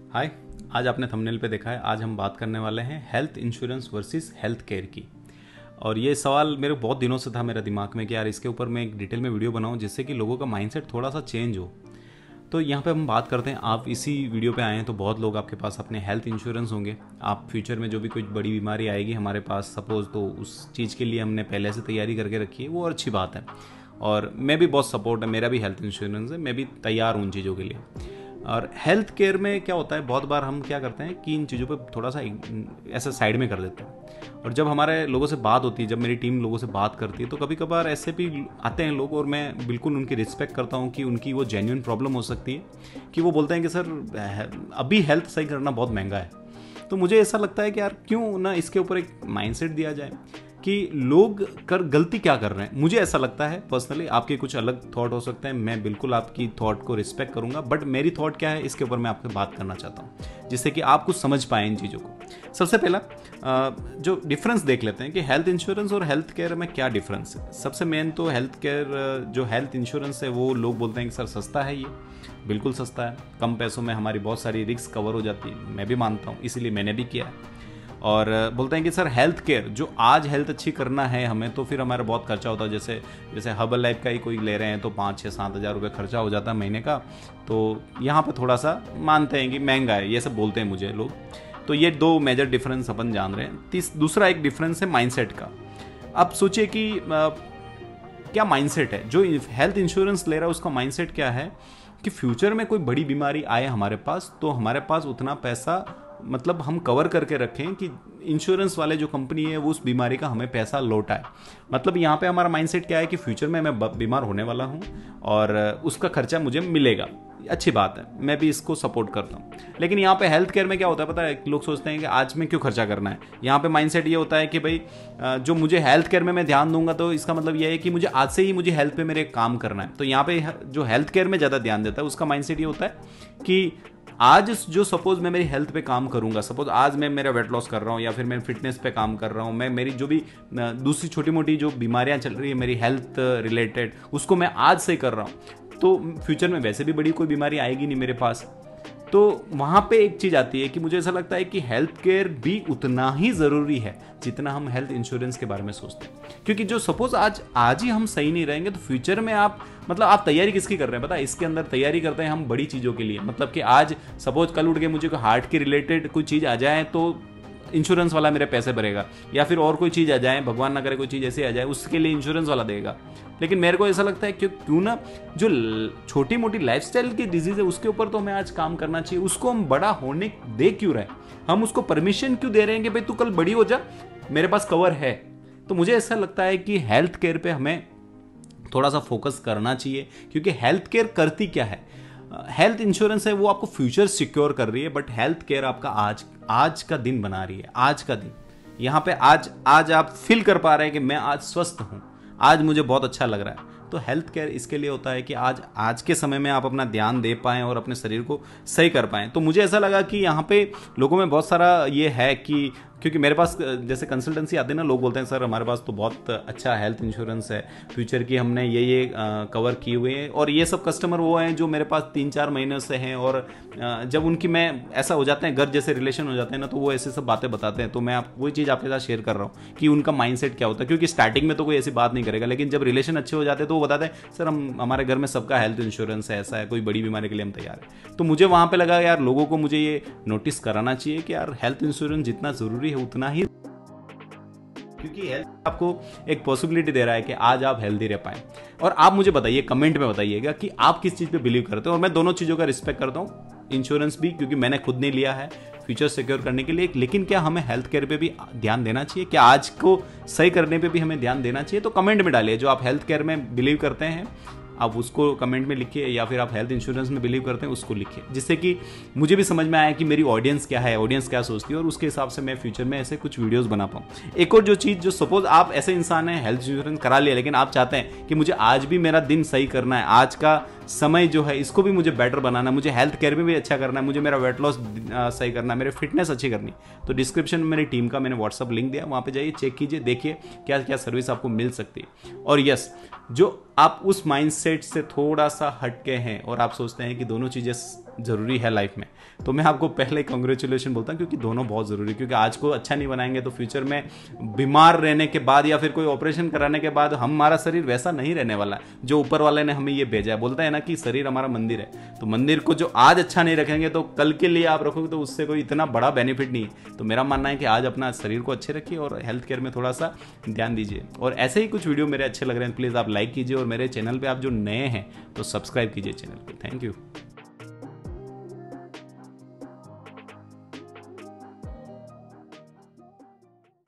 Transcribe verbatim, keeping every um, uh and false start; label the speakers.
Speaker 1: हाय। आज आपने थंबनेल पे देखा है, आज हम बात करने वाले हैं health insurance versus health care की। और ये सवाल मेरे बहुत दिनों से था मेरे दिमाग में कि यार इसके ऊपर मैं एक डिटेल में वीडियो बनाऊं जिससे कि लोगों का माइंडसेट थोड़ा सा चेंज हो। तो यहाँ पे हम बात करते हैं, आप इसी वीडियो पे आए हैं तो बहुत लोग आपके पास अपने हेल्थ इंश्योरेंस होंगे। आप फ्यूचर में जो भी कोई बड़ी बीमारी आएगी हमारे पास सपोज़, तो उस चीज़ के लिए हमने पहले से तैयारी करके रखी है, वो अच्छी बात है। और मैं भी बहुत सपोर्ट है, मेरा भी हेल्थ इंश्योरेंस है, मैं भी तैयार हूँ उन चीज़ों के लिए। और हेल्थ केयर में क्या होता है, बहुत बार हम क्या करते हैं कि इन चीज़ों पे थोड़ा सा ऐसा साइड में कर देते हैं। और जब हमारे लोगों से बात होती है, जब मेरी टीम लोगों से बात करती है, तो कभी कभार ऐसे भी आते हैं लोग और मैं बिल्कुल उनकी रिस्पेक्ट करता हूँ कि उनकी वो जेन्युइन प्रॉब्लम हो सकती है कि वो बोलते हैं कि सर अभी हेल्थ सही करना बहुत महंगा है। तो मुझे ऐसा लगता है कि यार क्यों ना इसके ऊपर एक माइंडसेट दिया जाए कि लोग कर गलती क्या कर रहे हैं। मुझे ऐसा लगता है पर्सनली, आपके कुछ अलग थॉट हो सकते हैं, मैं बिल्कुल आपकी थॉट को रिस्पेक्ट करूंगा, बट मेरी थॉट क्या है इसके ऊपर मैं आपसे बात करना चाहता हूं जिससे कि आप कुछ समझ पाएं इन चीज़ों को। सबसे पहला जो डिफरेंस देख लेते हैं कि हेल्थ इंश्योरेंस और हेल्थ केयर में क्या डिफरेंस है। सबसे मेन तो हेल्थ केयर जो हेल्थ इंश्योरेंस है वो लोग बोलते हैं कि सर सस्ता है, ये बिल्कुल सस्ता है, कम पैसों में हमारी बहुत सारी रिस्क कवर हो जाती है, मैं भी मानता हूँ, इसीलिए मैंने भी किया है। और बोलते हैं कि सर हेल्थ केयर जो आज हेल्थ अच्छी करना है हमें, तो फिर हमारा बहुत खर्चा होता है। जैसे जैसे हर्बल लाइफ का ही कोई ले रहे हैं तो पाँच छः सात हज़ार रुपये खर्चा हो जाता है महीने का। तो यहाँ पे थोड़ा सा मानते हैं कि महंगा है, ये सब बोलते हैं मुझे लोग। तो ये दो मेजर डिफरेंस अपन जान रहे हैं। तीस दूसरा एक डिफरेंस है माइंडसेट का। अब सोचिए कि आ, क्या माइंडसेट है जो हेल्थ इंश्योरेंस ले रहा है, उसका माइंडसेट क्या है कि फ्यूचर में कोई बड़ी बीमारी आए हमारे पास तो हमारे पास उतना पैसा, मतलब हम कवर करके रखें कि इंश्योरेंस वाले जो कंपनी है वो उस बीमारी का हमें पैसा लौटाए। मतलब यहाँ पे हमारा माइंडसेट क्या है कि फ्यूचर में मैं बीमार होने वाला हूँ और उसका खर्चा मुझे मिलेगा, अच्छी बात है, मैं भी इसको सपोर्ट करता हूँ। लेकिन यहाँ पे हेल्थ केयर में क्या होता है पता है, लोग सोचते हैं कि आज में क्यों खर्चा करना है। यहाँ पे माइंडसेट ये होता है कि भाई जो मुझे हेल्थ केयर में मैं ध्यान दूंगा तो इसका मतलब ये है कि मुझे आज से ही मुझे हेल्थ पे मेरे काम करना है। तो यहाँ पे जो हेल्थ केयर में ज़्यादा ध्यान देता है उसका माइंडसेट ये होता है कि आज जो सपोज मैं मेरी हेल्थ पे काम करूंगा, सपोज आज मैं मेरा वेट लॉस कर रहा हूँ या फिर मैं फिटनेस पे काम कर रहा हूँ, मैं मेरी जो भी दूसरी छोटी मोटी जो बीमारियां चल रही है मेरी हेल्थ रिलेटेड, उसको मैं आज से कर रहा हूँ, तो फ्यूचर में वैसे भी बड़ी कोई बीमारी आएगी नहीं मेरे पास। तो वहाँ पे एक चीज़ आती है कि मुझे ऐसा लगता है कि हेल्थ केयर भी उतना ही ज़रूरी है जितना हम हेल्थ इंश्योरेंस के बारे में सोचते हैं। क्योंकि जो सपोज आज आज ही हम सही नहीं रहेंगे तो फ्यूचर में आप, मतलब आप तैयारी किसकी कर रहे हैं पता है, इसके अंदर तैयारी करते हैं हम बड़ी चीज़ों के लिए। मतलब कि आज सपोज कल उठ के मुझे हार्ट के रिलेटेड कोई चीज़ आ जाए तो इंश्योरेंस वाला मेरे पैसे भरेगा, या फिर और कोई चीज़ आ जाए, भगवान ना करे कोई चीज़ ऐसी आ जाए, उसके लिए इंश्योरेंस वाला देगा। लेकिन मेरे को ऐसा लगता है कि क्यों ना जो छोटी मोटी लाइफस्टाइल की डिजीज है उसके ऊपर तो हमें आज काम करना चाहिए। उसको हम बड़ा होने दे क्यों रहे, हम उसको परमिशन क्यों दे रहे हैं कि भाई तू कल बड़ी हो जा, मेरे पास कवर है। तो मुझे ऐसा लगता है कि हेल्थ केयर पे हमें थोड़ा सा फोकस करना चाहिए। क्योंकि हेल्थ केयर करती क्या है, हेल्थ इंश्योरेंस है वो आपको फ्यूचर सिक्योर कर रही है, बट हेल्थ केयर आपका आज आज का दिन बना रही है। आज का दिन यहाँ पे आज आज आप फील कर पा रहे हैं कि मैं आज स्वस्थ हूँ, आज मुझे बहुत अच्छा लग रहा है। तो हेल्थ केयर इसके लिए होता है कि आज आज के समय में आप अपना ध्यान दे पाएं और अपने शरीर को सही कर पाएं। तो मुझे ऐसा लगा कि यहाँ पे लोगों में बहुत सारा ये है कि, क्योंकि मेरे पास जैसे कंसल्टेंसी आते हैं ना, लोग बोलते हैं सर हमारे पास तो बहुत अच्छा हेल्थ इंश्योरेंस है, फ्यूचर की हमने ये ये कवर किए हुए हैं। और ये सब कस्टमर वो हैं जो मेरे पास तीन चार महीने से हैं, और जब उनकी मैं ऐसा हो जाते हैं घर जैसे रिलेशन हो जाते हैं ना, तो वो ऐसे सब बातें बताते हैं। तो मैं आप वही चीज़ आपके साथ शेयर कर रहा हूँ कि उनका माइंडसेट क्या होता है। क्योंकि स्टार्टिंग में तो कोई ऐसी बात नहीं करेगा, लेकिन जब रिलेशन अच्छे हो जाते हैं तो वो बताते हैं सर हम हमारे घर में सबका हेल्थ इंश्योरेंस है, ऐसा है, कोई बड़ी बीमारी के लिए हम तैयार है। तो मुझे वहाँ पर लगा यार लोगों को मुझे ये नोटिस कराना चाहिए कि यार हेल्थ इंश्योरेंस जितना ज़रूरी है उतना ही, क्योंकि हेल्थ आपको एक पॉसिबिलिटी दे रहा है कि आज आप हेल्दी रह पाएं। और आप मुझे बताइए, कमेंट में बताइएगा कि आप किस चीज़ पे बिलीव करते हो। और मैं दोनों चीज़ों का रिस्पेक्ट करता हूँ, इंश्योरेंस भी क्योंकि मैंने खुद नहीं लिया है फ्यूचर सिक्योर करने के लिए, लेकिन क्या हमें हेल्थ केयर पे भी ध्यान देना चाहिए, क्या आज को सही करने पे भी हमें ध्यान देना चाहिए। तो कमेंट में डालिए जो आप हेल्थ केयर में बिलीव करते हैं, आप उसको कमेंट में लिखिए, या फिर आप हेल्थ इंश्योरेंस में बिलीव करते हैं उसको लिखिए, जिससे कि मुझे भी समझ में आया कि मेरी ऑडियंस क्या है, ऑडियंस क्या सोचती है, और उसके हिसाब से मैं फ्यूचर में ऐसे कुछ वीडियोस बना पाऊँ। एक और जो चीज़, जो सपोज आप ऐसे इंसान हैं हेल्थ इंश्योरेंस करा लिया, लेकिन आप चाहते हैं कि मुझे आज भी मेरा दिन सही करना है, आज का समय जो है इसको भी मुझे बेटर बनाना है, मुझे हेल्थ केयर में भी अच्छा करना है, मुझे मेरा वेट लॉस सही करना है, मेरे फिटनेस अच्छी करनी, तो डिस्क्रिप्शन में मेरी टीम का मैंने व्हाट्सअप लिंक दिया, वहाँ पे जाइए, चेक कीजिए, देखिए क्या क्या सर्विस आपको मिल सकती है। और यस, जो आप उस माइंडसेट से थोड़ा सा हटके हैं और आप सोचते हैं कि दोनों चीज़ें ज़रूरी है लाइफ में। तो मैं आपको पहले कॉन्ग्रेचुलेशन बोलता हूँ, क्योंकि दोनों बहुत ज़रूरी है। क्योंकि आज को अच्छा नहीं बनाएंगे तो फ्यूचर में बीमार रहने के बाद या फिर कोई ऑपरेशन कराने के बाद हमारा शरीर वैसा नहीं रहने वाला है जो ऊपर वाले ने हमें ये भेजा है। बोलता है ना कि शरीर हमारा मंदिर है, तो मंदिर को जो आज अच्छा नहीं रखेंगे तो कल के लिए आप रखोगे तो उससे कोई इतना बड़ा बेनिफिट नहीं है। तो मेरा मानना है कि आज अपना शरीर को अच्छे रखिए और हेल्थ केयर में थोड़ा सा ध्यान दीजिए। और ऐसे ही कुछ वीडियो मेरे अच्छे लग रहे हैं, प्लीज़ आप लाइक कीजिए और मेरे चैनल पे आप जो नए हैं तो सब्सक्राइब कीजिए चैनल पे। Thank you.